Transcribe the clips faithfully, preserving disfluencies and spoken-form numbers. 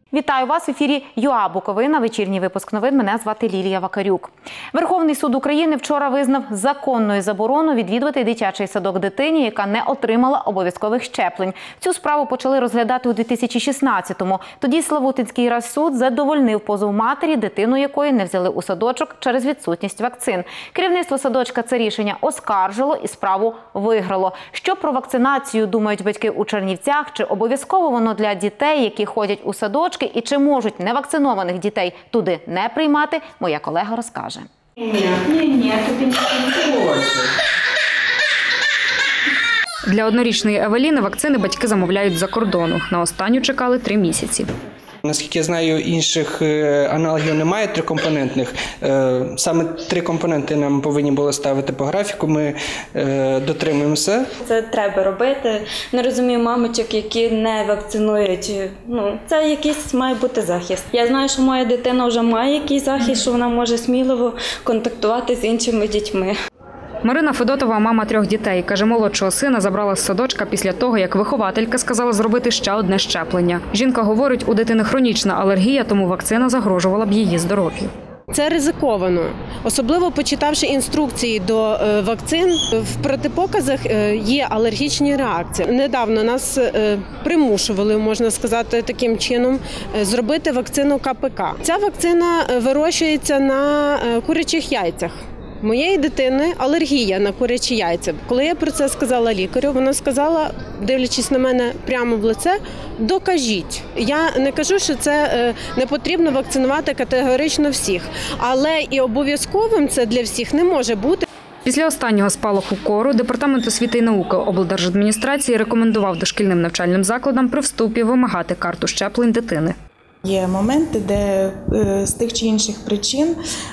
Вітаю вас в ефірі ЮА Буковина. Вечірній випуск новин. Мене звати Лілія Вакарюк. Верховний суд України вчора визнав законною заборону відвідувати дитячий садок дитині, яка не отримала обов'язкових щеплень. Цю справу почали розглядати у дві тисячі шістнадцятому. Тоді Славутинський райсуд задовольнив позов матері, дитину якої не взяли у садочок через відсутність вакцин. Керівництво садочка це рішення оскаржило і справу виграло. Що про вакцинацію думають батьки у Чернівцях? Чи обов'язково воно для дітей, які ходять у садочки? І чи можуть невакцинованих дітей туди не приймати, моя колега розкаже. Ні, ні, ні, тобі не Для однорічної Евеліни вакцини батьки замовляють з-за кордону. На останню чекали три місяці. Наскільки я знаю, інших аналогів немає трикомпонентних. Саме три компоненти нам повинні були ставити по графіку, ми дотримуємося. Це треба робити. Не розумію мамочок, які не вакцинують. Ну, це якийсь має бути захист. Я знаю, що моя дитина вже має якийсь захист, що вона може сміливо контактувати з іншими дітьми. Марина Федотова – мама трьох дітей. Каже, молодшого сина забрала з садочка після того, як вихователька сказала зробити ще одне щеплення. Жінка говорить, у дитини хронічна алергія, тому вакцина загрожувала б її здоров'ю. Це ризиковано, особливо почитавши інструкції до вакцин. В протипоказах є алергічні реакції. Недавно нас примушували, можна сказати, таким чином зробити вакцину ка пе ка. Ця вакцина вирощується на курячих яйцях. Моєї дитини алергія на курячі яйця. Коли я про це сказала лікарю, вона сказала, дивлячись на мене прямо в лице, докажіть. Я не кажу, що це не потрібно вакцинувати категорично всіх, але і обов'язковим це для всіх не може бути. Після останнього спалаху кору Департамент освіти і науки облдержадміністрації рекомендував дошкільним навчальним закладам при вступі вимагати карту щеплень дитини. Є моменти, де з тих чи інших причин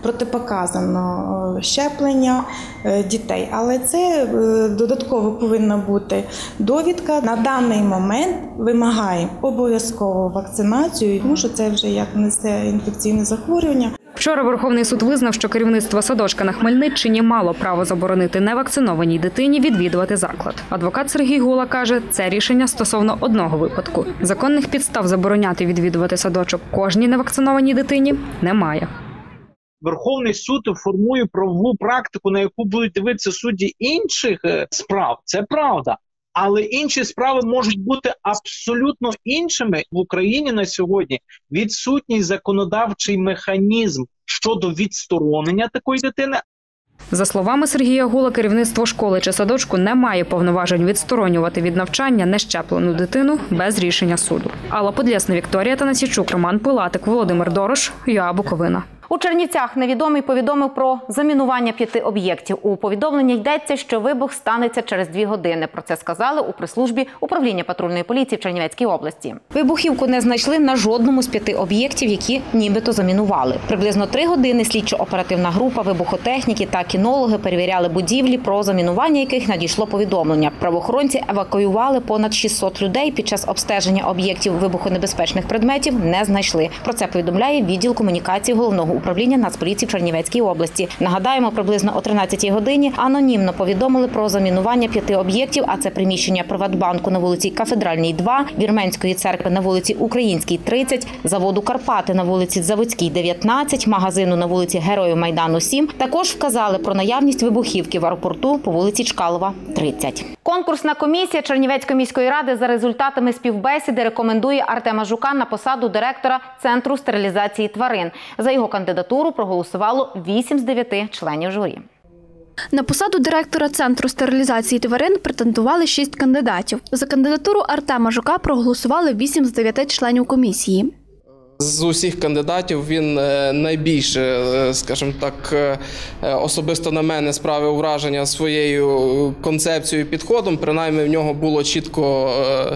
протипоказано щеплення дітей, але це додатково повинна бути довідка. На даний момент вимагаємо обов'язково вакцинацію, тому що це вже як несе інфекційне захворювання. Вчора Верховний суд визнав, що керівництво садочка на Хмельниччині мало право заборонити невакцинованій дитині відвідувати заклад. Адвокат Сергій Гула каже, це рішення стосовно одного випадку. Законних підстав забороняти відвідувати садочок кожній невакцинованій дитині немає. Верховний суд формує правову практику, на яку будуть дивитися судді інших справ. Це правда. Але інші справи можуть бути абсолютно іншими. В Україні на сьогодні відсутній законодавчий механізм щодо відсторонення такої дитини. За словами Сергія Гула, керівництво школи чи садочку не має повноважень відсторонювати від навчання нещеплену дитину без рішення суду. Алла Подлєсна, Вікторія Танасійчук, Роман Пилатик, Володимир Дорош, ЮА Буковина. У Чернівцях невідомий повідомив про замінування п'яти об'єктів. У повідомленні йдеться, що вибух станеться через дві години. Про це сказали у прес-службі управління патрульної поліції в Чернівецькій області. Вибухівку не знайшли на жодному з п'яти об'єктів, які нібито замінували. Приблизно три години слідчо-оперативна група, вибухотехніки та кінологи перевіряли будівлі, про замінування яких надійшло повідомлення. Правоохоронці евакуювали понад шістсот людей. Під час обстеження об'єктів вибухонебезпечних предметів не знайшли. Про це повідомляє відділ комунікації Головного управління Нацполіції в Чернівецькій області. Нагадаємо, приблизно о тринадцятій годині анонімно повідомили про замінування п'яти об'єктів, а це приміщення Приватбанку на вулиці Кафедральній, два, Вірменської церкви на вулиці Українській, тридцять, заводу Карпати на вулиці Заводській, дев'ятнадцять, магазину на вулиці Героїв Майдану, сім. Також вказали про наявність вибухівки в аеропорту по вулиці Чкалова, тридцять. Конкурсна комісія Чернівецької міської ради за результатами співбесіди рекомендує Артема Жука на посаду директора Центру стерилізації тварин. За його кандидатуру проголосувало вісім з дев'яти членів журі. На посаду директора Центру стерилізації тварин претендували шість кандидатів. За кандидатуру Артема Жука проголосували вісім з дев'яти членів комісії. З усіх кандидатів він найбільше, скажімо так, особисто на мене справив враження своєю концепцією і підходом. Принаймні в нього було чітко,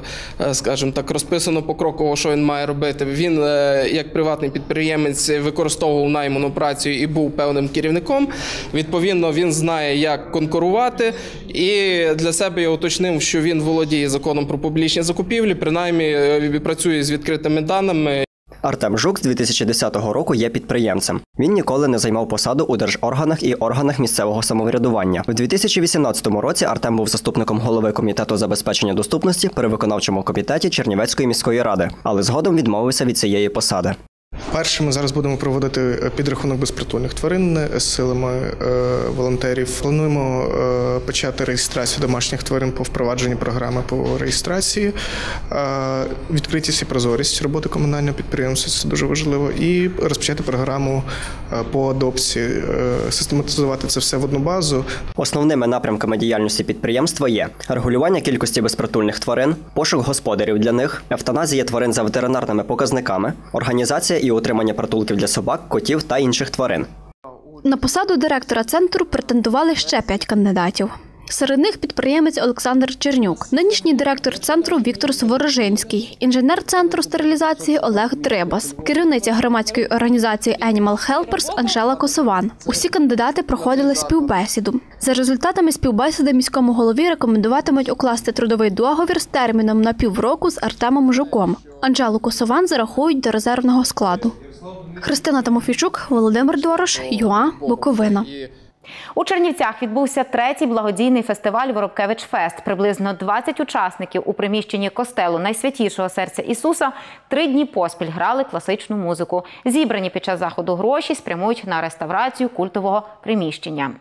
скажімо так, розписано покроково, що він має робити. Він, як приватний підприємець, використовував найману працю і був певним керівником. Відповідно, він знає, як конкурувати. І для себе я уточнив, що він володіє законом про публічні закупівлі, принаймні працює з відкритими даними. Артем Жук з дві тисячі десятого року є підприємцем. Він ніколи не займав посаду у держорганах і органах місцевого самоврядування. У дві тисячі вісімнадцятому році Артем був заступником голови комітету забезпечення доступності при виконавчому комітеті Чернівецької міської ради, але згодом відмовився від цієї посади. Перше, ми зараз будемо проводити підрахунок безпритульних тварин з силами е, волонтерів. Плануємо е, почати реєстрацію домашніх тварин по впровадженні програми по реєстрації, е, відкритість і прозорість роботи комунального підприємства, це дуже важливо, і розпочати програму е, по адопції, е, систематизувати це все в одну базу. Основними напрямками діяльності підприємства є регулювання кількості безпритульних тварин, пошук господарів для них, евтаназія тварин за ветеринарними показниками, організація і утримання притулків для собак, котів та інших тварин. На посаду директора центру претендували ще п'ять кандидатів. Серед них підприємець Олександр Чернюк, нинішній директор центру Віктор Сворожинський, інженер центру стерилізації Олег Дрибас, керівниця громадської організації Animal Helpers Анжела Косован. Усі кандидати проходили співбесіду. За результатами співбесіди міському голові рекомендуватимуть укласти трудовий договір з терміном на півроку з Артемом Жуком. Анжелу Косован зарахують до резервного складу. Христина Тимофійчук, Володимир Дорош, ЮА, Буковина. У Чернівцях відбувся третій благодійний фестиваль «Воробкевич-фест». Приблизно двадцять учасників у приміщенні костелу Найсвятішого серця Ісуса три дні поспіль грали класичну музику. Зібрані під час заходу гроші спрямують на реставрацію культового приміщення.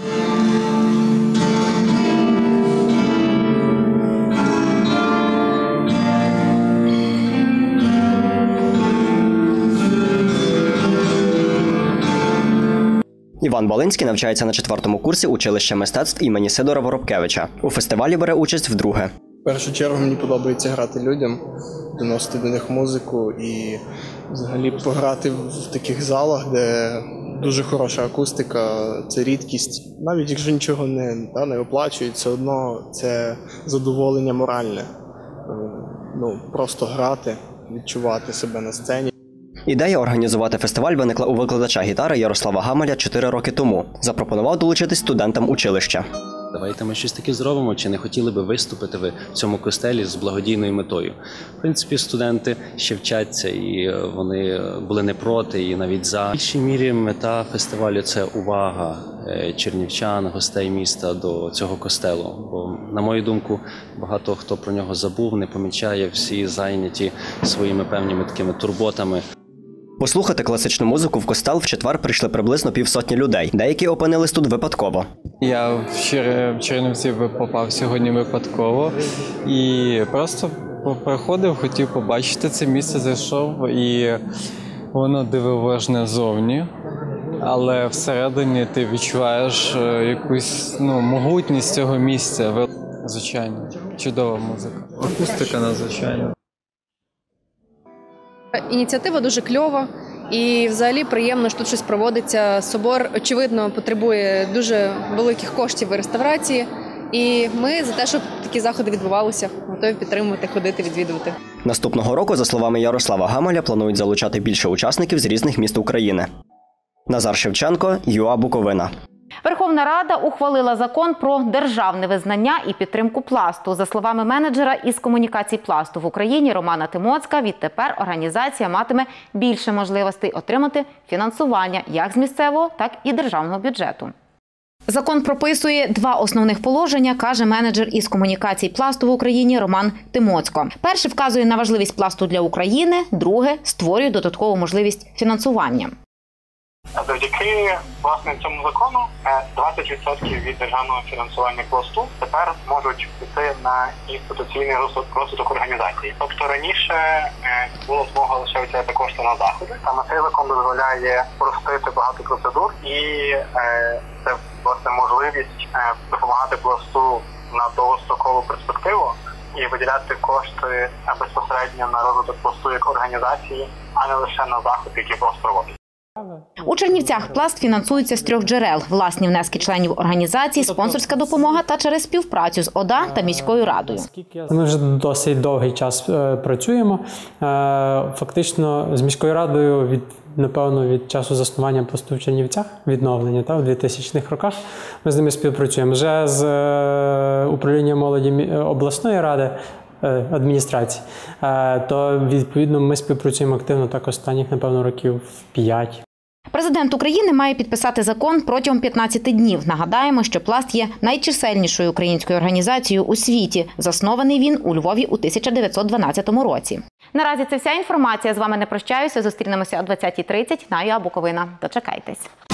Іван Балинський навчається на четвертому курсі училища мистецтв імені Сидора Воробкевича. У фестивалі бере участь вдруге. В першу чергу мені подобається грати людям, доносити до них музику і взагалі пограти в таких залах, де дуже хороша акустика, це рідкість. Навіть якщо нічого не, та, не оплачують, все одно це задоволення моральне. Ну, просто грати, відчувати себе на сцені. Ідея організувати фестиваль виникла у викладача гітари Ярослава Гамаля чотири роки тому. Запропонував долучитись студентам училища. Давайте ми щось таке зробимо, чи не хотіли би виступити ви в цьому костелі з благодійною метою. В принципі, студенти ще вчаться, і вони були не проти, і навіть за. В більшій мірі мета фестивалю – це увага чернівчан, гостей міста до цього костелу. Бо, на мою думку, багато хто про нього забув, не помічає, всі зайняті своїми певними такими турботами. Послухати класичну музику в костел в четвер прийшли приблизно півсотні людей. Деякі опинились тут випадково. Я в Чернівці попав сьогодні випадково і просто приходив, хотів побачити це місце, зайшов, і воно дивовижне зовні, але всередині ти відчуваєш якусь ну, могутність цього місця. Звичайно, чудова музика. Акустика надзвичайна. Ініціатива дуже кльова і взагалі приємно, що тут щось проводиться. Собор, очевидно, потребує дуже великих коштів і реставрації. І ми за те, щоб такі заходи відбувалися, готові підтримувати, ходити, відвідувати. Наступного року, за словами Ярослава Гамаля, планують залучати більше учасників з різних міст України. Назар Шевченко, ЮА Буковина. Верховна Рада ухвалила закон про державне визнання і підтримку Пласту. За словами менеджера із комунікацій Пласту в Україні Романа Тимоцька, відтепер організація матиме більше можливостей отримати фінансування як з місцевого, так і державного бюджету. Закон прописує два основних положення, каже менеджер із комунікацій Пласту в Україні Роман Тимоцько. Перше вказує на важливість Пласту для України, друге створює додаткову можливість фінансування. Завдяки власне цьому закону двадцять відсотків від державного фінансування Пласту тепер можуть піти на інституційний розвиток організації. Тобто раніше було змога лише взяти кошти на заходи. Саме цей закон дозволяє спростити багато процедур, і це власне можливість допомагати Пласту на довгострокову перспективу і виділяти кошти безпосередньо на розвиток Пласту як організації, а не лише на заходи, які Пласт проводить. У Чернівцях Пласт фінансується з трьох джерел – власні внески членів організації, спонсорська допомога та через співпрацю з ОДА та міською радою. Ми вже досить довгий час працюємо. Фактично з міською радою від, напевно, від часу заснування Пласту в Чернівцях, відновлення, та, в двохтисячних роках, ми з ними співпрацюємо. Вже з управлінням молоді обласної ради адміністрації, то відповідно ми співпрацюємо активно так останніх, напевно, років п'ять. Президент України має підписати закон протягом п'ятнадцяти днів. Нагадаємо, що Пласт є найчисельнішою українською організацією у світі. Заснований він у Львові у тисяча дев'ятсот дванадцятому році. Наразі це вся інформація. З вами не прощаюся. Зустрінемося о двадцятій тридцять на ЮА Буковина. Дочекайтесь.